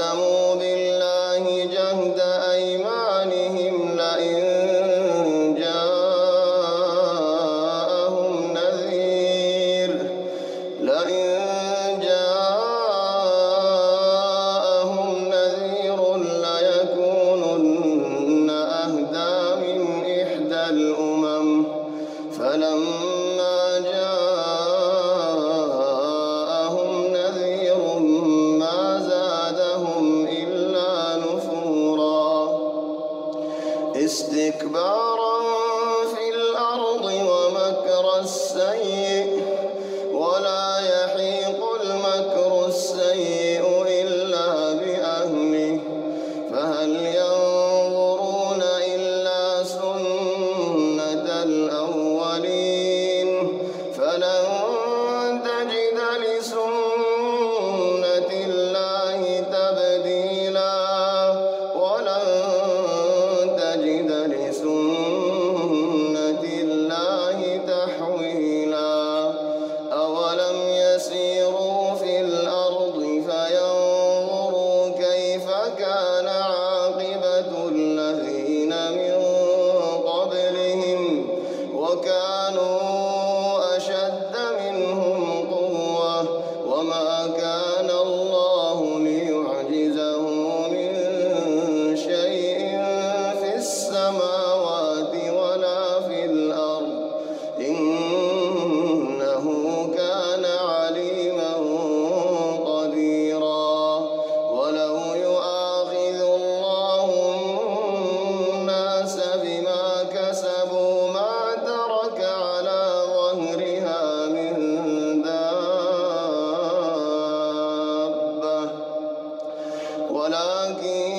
وأقسموا بالله جهد أيمانهم لئن جاءهم نذير ليكونن أهدى من إحدى الأمم فلما جاءهم نذير ما زادهم إلا نفورا استكبارا في الأرض ومكر السيء ولا يحيق المكر السيء إلا بأهله فهل ينظرون إلا سنة الأولين فلن تجد لسنة الله تبديلا ولن تجد لسنة الله تحويلا أولم يسيروا في الأرض فينظروا كيف كان عاقبة الذين من قبلهم وكانوا أشد منهم قوة وما كان الله ليعجزه من شيء في السماوات ولا في الأرض إنه كان عليما قديرا ولو يؤاخذ الله الناس بما كسبوا ما ترك على ظهرها من دابة ولكن